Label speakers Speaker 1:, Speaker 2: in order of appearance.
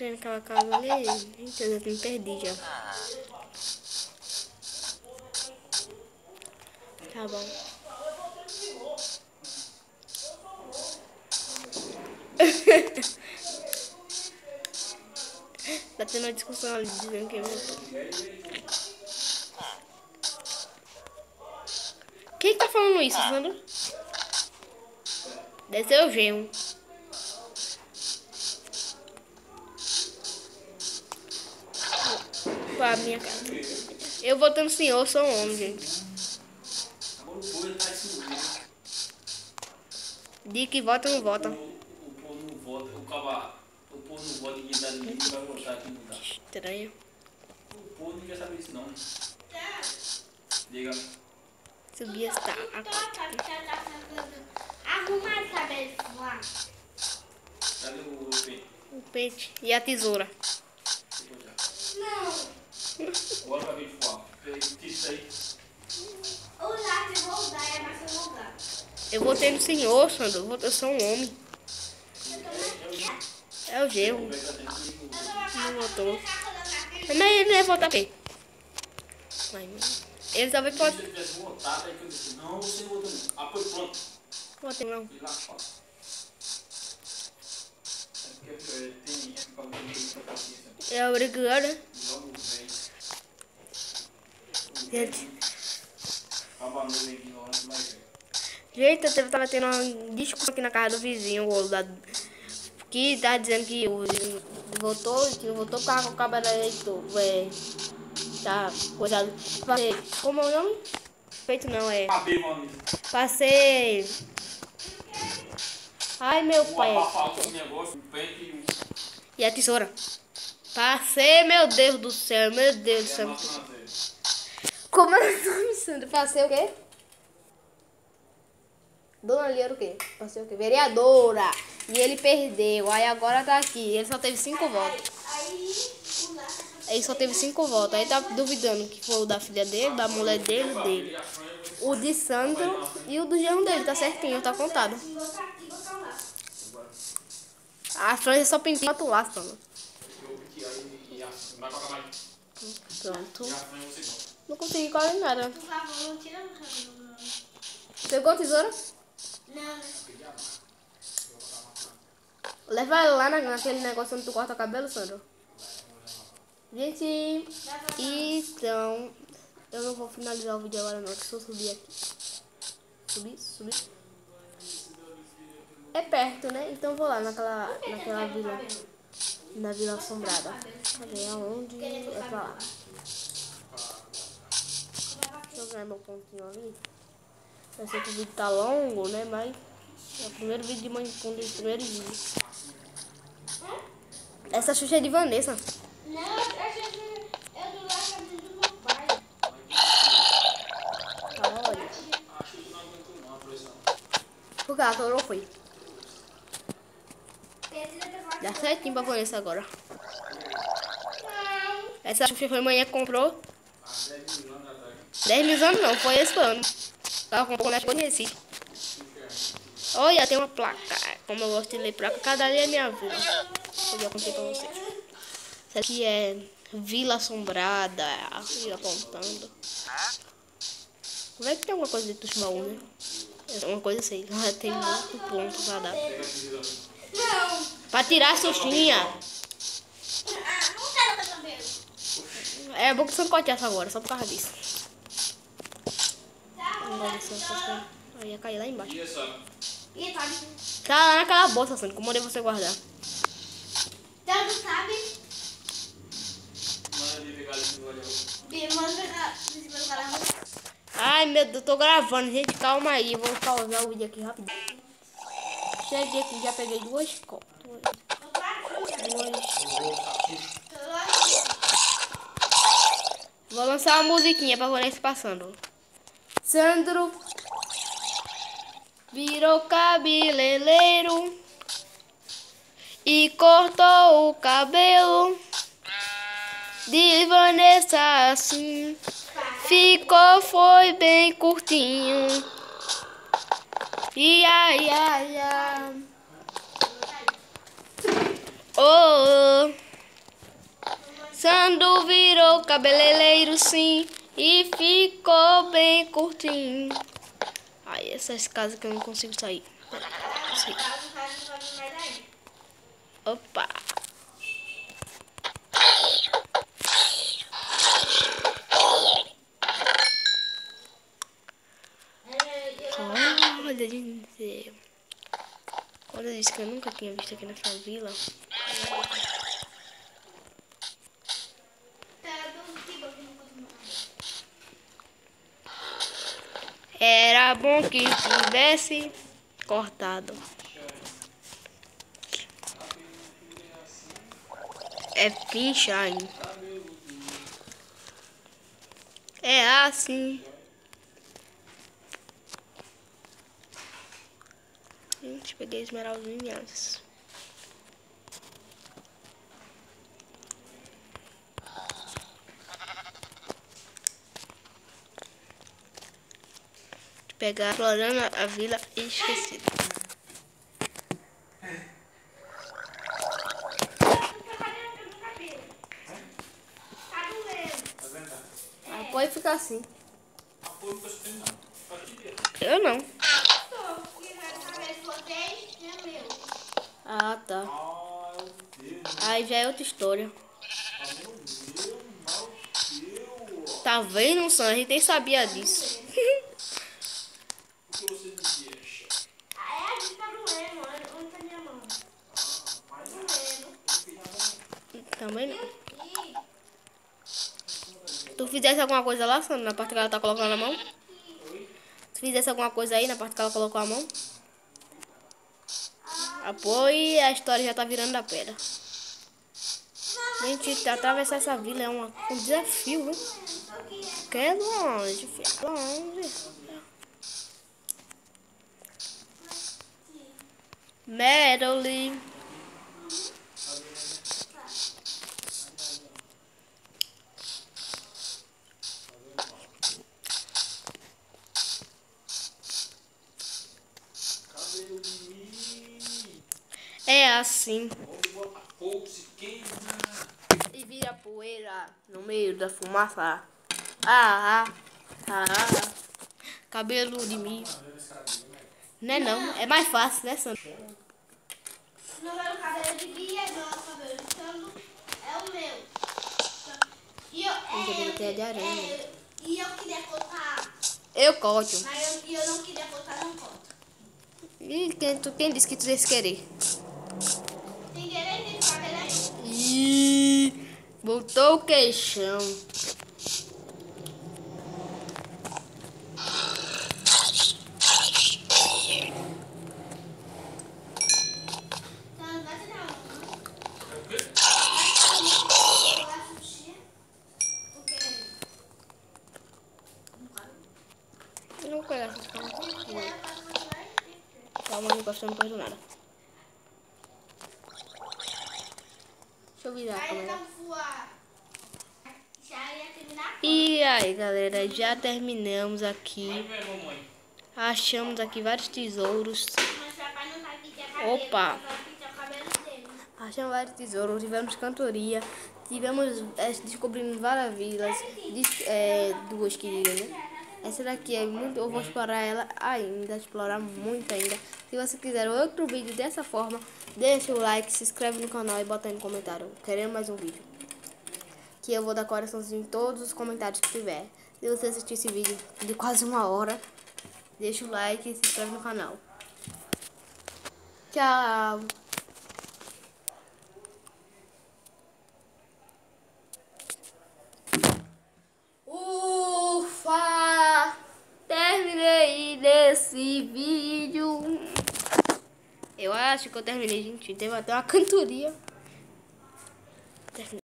Speaker 1: entrei naquela casa ali. Gente, eu já me perdi já. Tá bom. Tá tendo uma discussão ali dizendo que voltou. Quem tá falando isso, Sandro? Deve ser o genro. Pra minha casa. Eu votando sim, eu sou um homem, gente. Diz que vota ou não vota.
Speaker 2: O povo não vota, o povo não vota e ninguém vai votar aqui, não dá.
Speaker 1: Estranho.
Speaker 2: O povo não quer saber disso não. Diga.
Speaker 1: Subir esta
Speaker 3: Arrumar o cabelo lá.
Speaker 2: Cadê o pente?
Speaker 1: o pente e a tesoura.
Speaker 3: Não.
Speaker 2: Bora pra gente voar. Tira isso aí.
Speaker 3: O lápis vou dar, é mais eu vou dar.
Speaker 1: Eu votei no senhor, Sandro. Eu sou um homem. É o genro. Não votou. Mas ele não ia votar bem. Ele talvez pode.
Speaker 2: Se você tivesse votado, aí que eu disse, não, você votou não. Apoio pronto.
Speaker 1: Votei não.
Speaker 2: E lá fora. É porque tem paciência.
Speaker 1: É obrigado, né?
Speaker 2: Logo vem.
Speaker 1: Gente.
Speaker 2: Acaba a noite ignorante, mas vem.
Speaker 1: Gente, eu tava tendo uma discussão aqui na casa do vizinho, que tá dizendo que votou e que não votou porque o cabelo eleitor. Tá, coisado. Como é o nome? Feito não, é.
Speaker 2: Acabei, meu amigo.
Speaker 1: Passei. Ai, meu
Speaker 2: Vou
Speaker 1: pai.
Speaker 2: abafar o negócio, o pente e o...
Speaker 1: E a tesoura? Passei, meu Deus do céu, meu Deus do
Speaker 2: É a
Speaker 1: céu.
Speaker 2: maçã dele.
Speaker 1: Como é o nome, Sandro? Passei o quê? Dona Lia era o quê? Passei o quê? Vereadora. E ele perdeu. Aí agora tá aqui. Ele só teve 5 votos. Ele só teve 5 votos. Aí tá duvidando que foi o da filha dele, da mulher dele e dele. O de Sandro e o do genro dele. Tá certinho, tá contado. A Franja só pintou a lá, Sandro. Pronto. Não consegui quase nada.
Speaker 3: Por favor, não tira no cabelo.
Speaker 1: Pegou a tesoura?
Speaker 3: Não.
Speaker 1: Leva ela lá naquele negócio onde tu corta o cabelo, Sandro. Gente, então... Eu não vou finalizar o vídeo agora não, que se eu subir aqui. Subir. É perto, né? Então eu vou lá naquela vila. Na Vila Assombrada. Cadê? Aonde? É pra lá. Deixa eu ganhar meu pontinho ali. Eu sei que o vídeo tá longo, né? Mas é o primeiro vídeo de mãe fundo, o primeiro vídeo. Essa Xuxa é de Vanessa.
Speaker 3: Não, eu do lado do meu pai.
Speaker 1: Tá, olha. Por que ela não foi? Dá certinho pra Vanessa agora. Essa Xuxa foi manhã que comprou. 10 mil anos não, foi esse ano. Ela comprou na Expo de Recife. Olha, tem uma placa. Como eu gosto de ler placa, cada dia é minha vida. Eu já contei pra vocês. Essa aqui é Vila Assombrada. E apontando. Vai que tem alguma coisa dentro dos baús, né? É uma coisa assim. Tem muito ponto pra dar.
Speaker 3: Não.
Speaker 1: Pra tirar a Xuxinha.
Speaker 3: Não quero meu cabelo.
Speaker 1: É bom que você não corte essa agora, só por causa disso. Aí ia cair lá embaixo.
Speaker 3: E sabe?
Speaker 1: Tá lá naquela bolsa, Sandro, que eu mandei você guardar.
Speaker 3: Tanto sabe?
Speaker 2: Manda ele pegar ali no olho.
Speaker 1: Ai, meu Deus, eu tô gravando, gente, calma aí. Vou pausar o vídeo aqui rapidinho. Cheguei aqui, já peguei 2 copos. Vou lançar uma musiquinha pra Vanessa passando. Sandro virou cabeleireiro e cortou o cabelo de Vanessa assim. Foi bem curtinho. Ia, ia, ia. Oh, oh. Quando virou cabeleireiro, sim, e ficou bem curtinho. Ai, essas casas que eu não consigo sair. Sim. Opa! Olha, gente. Quando eu disse que eu nunca tinha visto aqui nessa vila. Era bom que tivesse cortado. É pinchar. É assim. Gente, peguei esmeraldinhas. Pegar explorando a vila esquecida. Pode ficar assim. Eu não. Ah, tá. Aí já é outra história. Tá vendo, Sam? A gente nem sabia disso. Também não. Tu fizesse alguma coisa lá, Sam, na parte que ela tá colocando a mão? Tu fizesse alguma coisa aí na parte que ela colocou a mão? Apoie, a história já tá virando da pedra. Gente, atravessar essa vila é um desafio, viu? Que é longe, filho. Longe. Merely. É assim. E vira poeira no meio da fumaça. Cabelo de mim. Não é não, é mais fácil, né, Sandra?
Speaker 3: No meu cabelo de Bia, meu cabelo de Sandro é o meu. E eu queria cortar.
Speaker 1: Eu corto.
Speaker 3: Mas eu não queria cortar, não corto.
Speaker 1: E quem disse que tu ia querer?
Speaker 3: Sem querer, tem cabelo aí.
Speaker 1: Ih, botou o queixão.
Speaker 3: Então, vai te dar
Speaker 1: Eu não vou pegar essas coisas. Calma, não gosto, não perde nada. Deixa eu virar a câmera. E aí, galera, já terminamos aqui. Achamos aqui vários tesouros. Opa! Achamos vários tesouros, tivemos cantoria, descobrindo várias vilas, duas queridas, né? Essa daqui é muito, eu vou explorar ela ainda, explorar muito ainda. Se você quiser outro vídeo dessa forma, deixa o like, se inscreve no canal e bota aí no comentário, querendo mais um vídeo. Que eu vou dar coraçãozinho em todos os comentários que tiver. Se você assistir esse vídeo de quase 1 hora, deixa o like e se inscreve no canal. Tchau! Ufa! Terminei desse vídeo. Eu acho que eu terminei, gente. Teve até uma cantoria. Terminei.